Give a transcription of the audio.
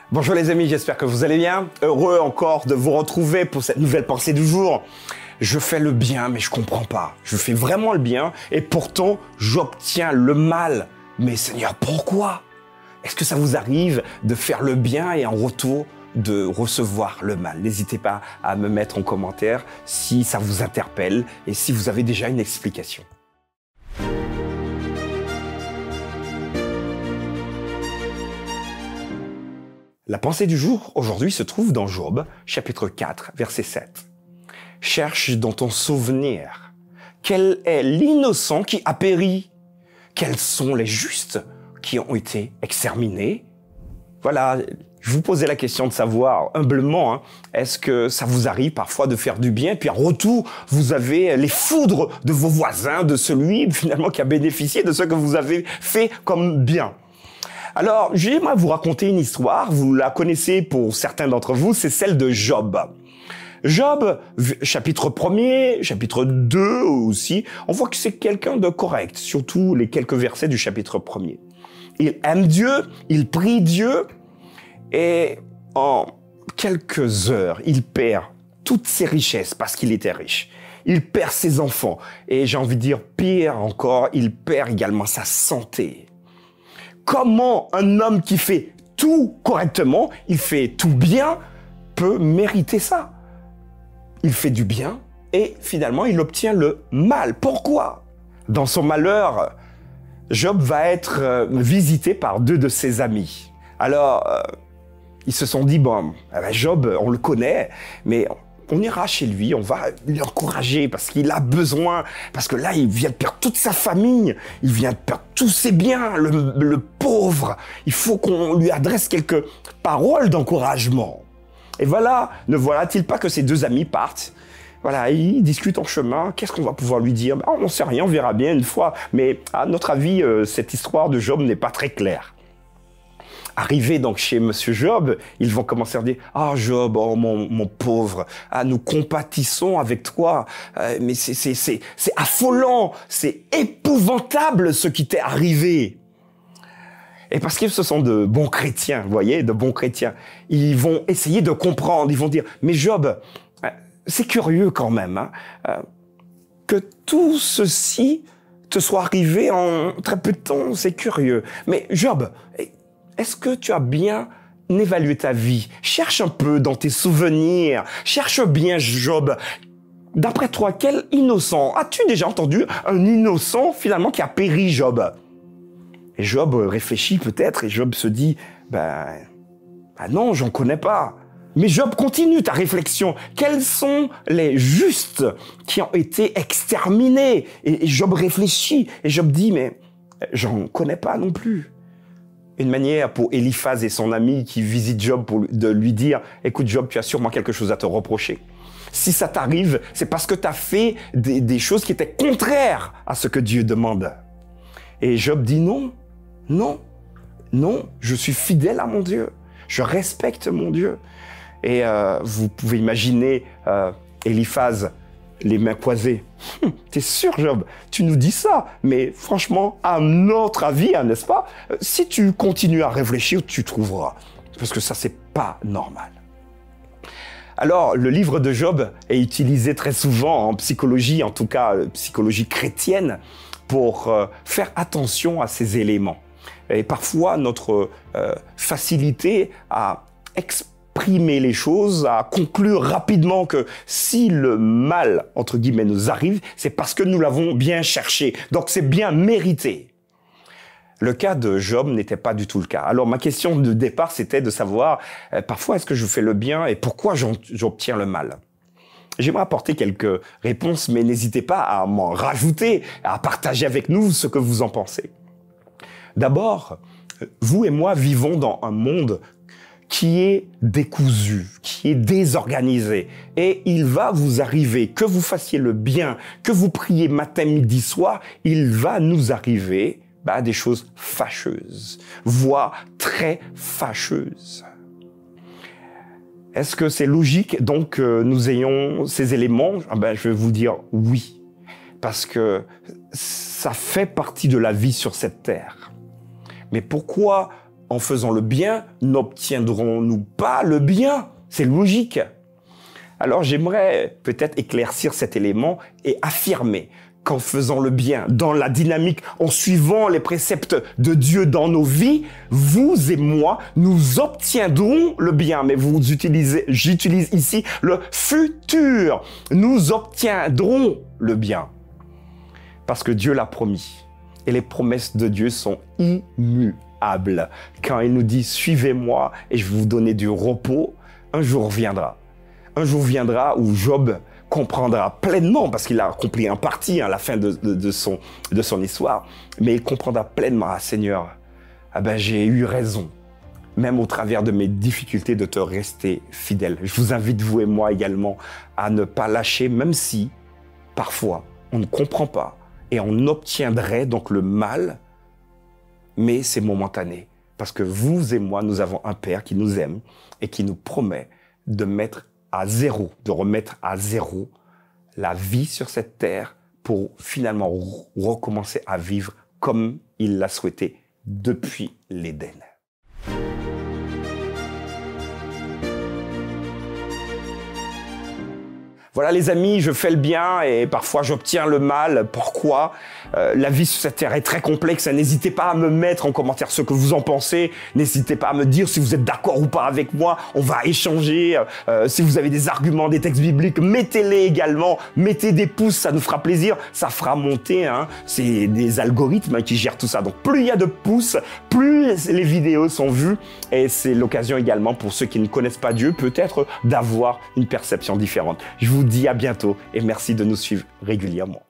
Bonjour les amis, j'espère que vous allez bien. Heureux encore de vous retrouver pour cette nouvelle pensée du jour. Je fais le bien, mais je comprends pas. Je fais vraiment le bien et pourtant j'obtiens le mal. Mais Seigneur, pourquoi? Est-ce que ça vous arrive de faire le bien et en retour de recevoir le mal? N'hésitez pas à me mettre en commentaire si ça vous interpelle et si vous avez déjà une explication. La pensée du jour, aujourd'hui, se trouve dans Job, chapitre 4, verset 7. « Cherche dans ton souvenir quel est l'innocent qui a péri, quels sont les justes qui ont été exterminés. » Voilà, je vous posais la question de savoir humblement, est-ce que ça vous arrive parfois de faire du bien, puis en retour, vous avez les foudres de vos voisins, de celui finalement qui a bénéficié de ce que vous avez fait comme bien. Alors, j'aimerais vous raconter une histoire, vous la connaissez pour certains d'entre vous, c'est celle de Job. Job, chapitre 1er, chapitre 2 aussi, on voit que c'est quelqu'un de correct, surtout les quelques versets du chapitre 1er. Il aime Dieu, il prie Dieu, et en quelques heures, il perd toutes ses richesses parce qu'il était riche. Il perd ses enfants, et j'ai envie de dire pire encore, il perd également sa santé. Comment un homme qui fait tout correctement, il fait tout bien, peut mériter ça? Il fait du bien et finalement, il obtient le mal. Pourquoi? Dans son malheur, Job va être visité par deux de ses amis. Alors, ils se sont dit, bon, Job, on le connaît, mais on ira chez lui, on va l'encourager parce qu'il a besoin, parce que là, il vient de perdre toute sa famille, il vient de perdre tous ses biens, le pauvre. Il faut qu'on lui adresse quelques paroles d'encouragement. Et voilà, ne voilà-t-il pas que ces deux amis partent? Voilà, ils discutent en chemin, qu'est-ce qu'on va pouvoir lui dire? On n'en sait rien, on verra bien une fois, mais à notre avis, cette histoire de Job n'est pas très claire. Arrivé donc chez Monsieur Job, ils vont commencer à dire « Ah Job, oh mon pauvre, nous compatissons avec toi, mais c'est affolant, c'est épouvantable ce qui t'est arrivé. » Et parce que ce sont de bons chrétiens, vous voyez, de bons chrétiens, ils vont essayer de comprendre, ils vont dire « Mais Job, c'est curieux quand même, que tout ceci te soit arrivé en très peu de temps, c'est curieux. Mais Job, est-ce que tu as bien évalué ta vie? Cherche un peu dans tes souvenirs. Cherche bien, Job. D'après toi, quel innocent? As-tu déjà entendu un innocent, finalement, qui a péri, Job? Et Job réfléchit peut-être, et Job se dit, non, j'en connais pas. Mais Job, continue ta réflexion. Quels sont les justes qui ont été exterminés? Et Job réfléchit, et Job dit, mais j'en connais pas non plus. Une manière pour Eliphaz et son ami qui visitent Job de lui dire « Écoute Job, tu as sûrement quelque chose à te reprocher. Si ça t'arrive, c'est parce que tu as fait des choses qui étaient contraires à ce que Dieu demande. » Et Job dit « Non, non, non, je suis fidèle à mon Dieu. Je respecte mon Dieu. » Et vous pouvez imaginer Eliphaz, les mains croisées. T'es sûr, Job? Tu nous dis ça, mais franchement, à notre avis, n'est-ce pas? Si tu continues à réfléchir, tu trouveras. Parce que ça, c'est pas normal. Alors, le livre de Job est utilisé très souvent en psychologie, en tout cas psychologie chrétienne, pour faire attention à ces éléments. Et parfois, notre facilité à exprimer les choses, à conclure rapidement que si le mal, entre guillemets, nous arrive, c'est parce que nous l'avons bien cherché. Donc, c'est bien mérité. Le cas de Job n'était pas du tout le cas. Alors, ma question de départ, c'était de savoir, parfois, est-ce que je fais le bien et pourquoi j'obtiens le mal? J'aimerais apporter quelques réponses, mais n'hésitez pas à m'en rajouter, à partager avec nous ce que vous en pensez. D'abord, vous et moi vivons dans un monde qui est décousu, qui est désorganisé. Et il va vous arriver, que vous fassiez le bien, que vous priez matin, midi, soir, il va nous arriver des choses fâcheuses, voire très fâcheuses. Est-ce que c'est logique donc que nous ayons ces éléments? Je vais vous dire oui, parce que ça fait partie de la vie sur cette terre. Mais pourquoi en faisant le bien, n'obtiendrons-nous pas le bien? C'est logique. Alors j'aimerais peut-être éclaircir cet élément et affirmer qu'en faisant le bien, dans la dynamique, en suivant les préceptes de Dieu dans nos vies, vous et moi, nous obtiendrons le bien. Mais j'utilise ici le futur. Nous obtiendrons le bien. Parce que Dieu l'a promis. Et les promesses de Dieu sont immuables. Quand il nous dit « Suivez-moi et je vais vous donner du repos », un jour viendra. Un jour viendra où Job comprendra pleinement, parce qu'il a accompli un parti à la fin de son histoire, mais il comprendra pleinement, ah Seigneur, ah ben, j'ai eu raison, même au travers de mes difficultés, de te rester fidèle. Je vous invite, vous et moi également, à ne pas lâcher, même si, parfois, on ne comprend pas, et on obtiendrait donc le mal, mais c'est momentané, parce que vous et moi, nous avons un Père qui nous aime et qui nous promet de mettre à zéro, de remettre à zéro la vie sur cette terre pour finalement recommencer à vivre comme il l'a souhaité depuis l'Éden. Voilà les amis, je fais le bien et parfois j'obtiens le mal. Pourquoi? La vie sur cette terre est très complexe. N'hésitez pas à me mettre en commentaire ce que vous en pensez. N'hésitez pas à me dire si vous êtes d'accord ou pas avec moi. On va échanger. Si vous avez des arguments, des textes bibliques, mettez-les également. Mettez des pouces, ça nous fera plaisir. Ça fera monter. C'est des algorithmes qui gèrent tout ça. Donc plus il y a de pouces, plus les vidéos sont vues. Et c'est l'occasion également pour ceux qui ne connaissent pas Dieu, peut-être d'avoir une perception différente. Je vous dis à bientôt et merci de nous suivre régulièrement.